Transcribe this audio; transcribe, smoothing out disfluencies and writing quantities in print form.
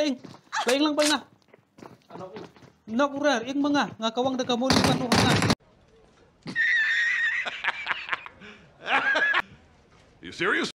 ing. Baing lang baing na. Nak urar ing mga nga kawang da kamo ni panuhan na. You serious?